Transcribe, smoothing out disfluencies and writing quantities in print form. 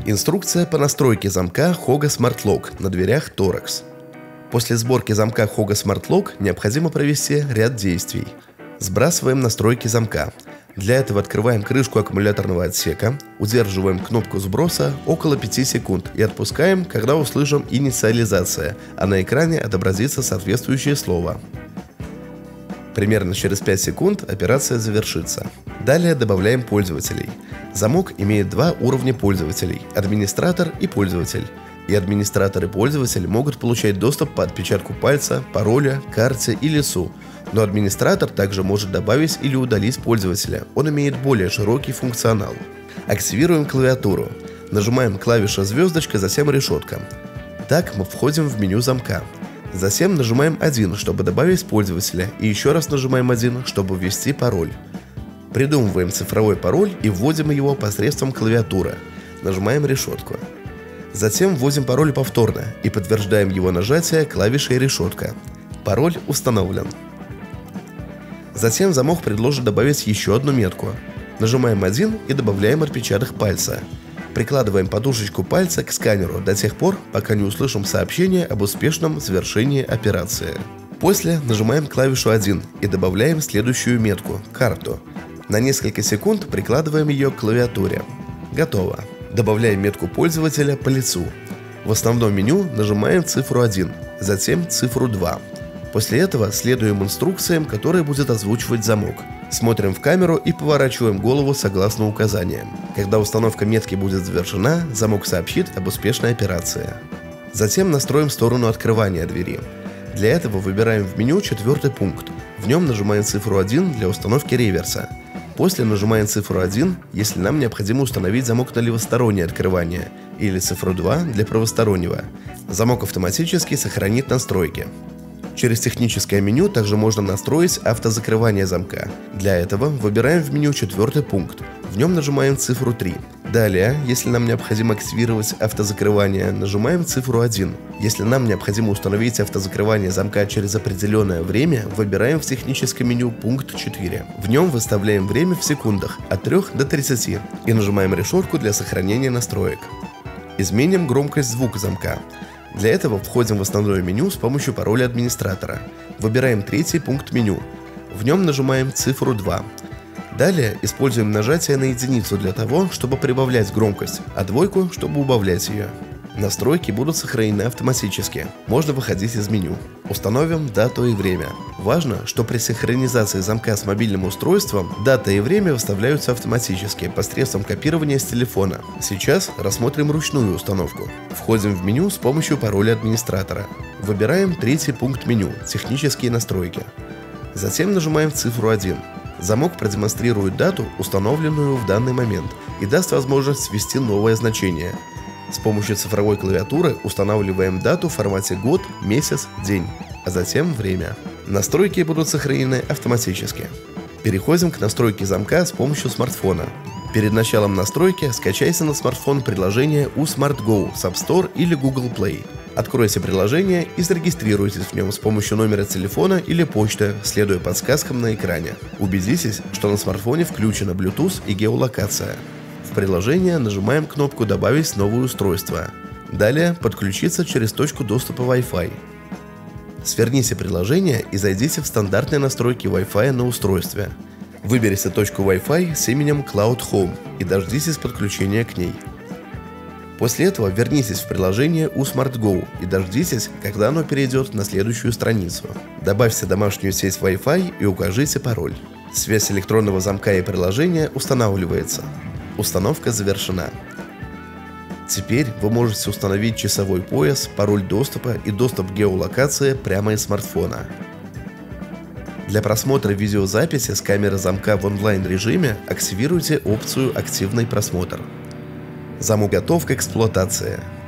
Инструкция по настройке замка Hoga Smart Lock на дверях Торекс. После сборки замка Hoga Smart Lock необходимо провести ряд действий. Сбрасываем настройки замка. Для этого открываем крышку аккумуляторного отсека, удерживаем кнопку сброса около 5 секунд и отпускаем, когда услышим «Инициализация», а на экране отобразится соответствующее слово. Примерно через 5 секунд операция завершится. Далее добавляем пользователей. Замок имеет два уровня пользователей – администратор и пользователь. И администратор и пользователь могут получать доступ по отпечатку пальца, пароля, карте или СУ. Но администратор также может добавить или удалить пользователя, он имеет более широкий функционал. Активируем клавиатуру. Нажимаем клавишу звездочка, затем решетка. Так мы входим в меню замка. Затем нажимаем 1, чтобы добавить пользователя, и еще раз нажимаем 1, чтобы ввести пароль. Придумываем цифровой пароль и вводим его посредством клавиатуры. Нажимаем решетку. Затем вводим пароль повторно и подтверждаем его нажатие клавишей решетка. Пароль установлен. Затем замок предложит добавить еще одну метку. Нажимаем 1 и добавляем отпечаток пальца. Прикладываем подушечку пальца к сканеру до тех пор, пока не услышим сообщение об успешном завершении операции. После нажимаем клавишу 1 и добавляем следующую метку – карту. На несколько секунд прикладываем ее к клавиатуре. Готово. Добавляем метку пользователя по лицу. В основном меню нажимаем цифру 1, затем цифру 2. После этого следуем инструкциям, которые будет озвучивать замок. Смотрим в камеру и поворачиваем голову согласно указаниям. Когда установка метки будет завершена, замок сообщит об успешной операции. Затем настроим сторону открывания двери. Для этого выбираем в меню 4-й пункт. В нем нажимаем цифру 1 для установки реверса. После нажимаем цифру 1, если нам необходимо установить замок на левостороннее открывание, или цифру 2 для правостороннего. Замок автоматически сохранит настройки. Через техническое меню также можно настроить автозакрывание замка. Для этого выбираем в меню 4-й пункт. В нем нажимаем цифру 3. Далее, если нам необходимо активировать автозакрывание, нажимаем цифру 1. Если нам необходимо установить автозакрывание замка через определенное время, выбираем в техническом меню пункт 4. В нем выставляем время в секундах от 3 до 30 и нажимаем решетку для сохранения настроек. Изменим громкость звука замка. Для этого входим в основное меню с помощью пароля администратора. Выбираем 3-й пункт меню. В нем нажимаем цифру 2. Далее используем нажатие на единицу для того, чтобы прибавлять громкость, а двойку, чтобы убавлять ее. Настройки будут сохранены автоматически. Можно выходить из меню. Установим дату и время. Важно, что при синхронизации замка с мобильным устройством дата и время выставляются автоматически посредством копирования с телефона. Сейчас рассмотрим ручную установку. Входим в меню с помощью пароля администратора. Выбираем 3-й пункт меню «Технические настройки». Затем нажимаем цифру 1. Замок продемонстрирует дату, установленную в данный момент, и даст возможность ввести новое значение. С помощью цифровой клавиатуры устанавливаем дату в формате год, месяц, день, а затем время. Настройки будут сохранены автоматически. Переходим к настройке замка с помощью смартфона. Перед началом настройки скачайте на смартфон приложение U-Smart Go с App Store или Google Play. Откройте приложение и зарегистрируйтесь в нем с помощью номера телефона или почты, следуя подсказкам на экране. Убедитесь, что на смартфоне включена Bluetooth и геолокация. В приложение нажимаем кнопку «Добавить новое устройство». Далее «Подключиться через точку доступа Wi-Fi». Сверните приложение и зайдите в стандартные настройки Wi-Fi на устройстве. Выберите точку Wi-Fi с именем Cloud Home и дождитесь подключения к ней. После этого вернитесь в приложение U-Smart Go и дождитесь, когда оно перейдет на следующую страницу. Добавьте домашнюю сеть Wi-Fi и укажите пароль. Связь электронного замка и приложения устанавливается. Установка завершена. Теперь вы можете установить часовой пояс, пароль доступа и доступ к геолокации прямо из смартфона. Для просмотра видеозаписи с камеры замка в онлайн-режиме активируйте опцию «Активный просмотр». Замок готов к эксплуатации.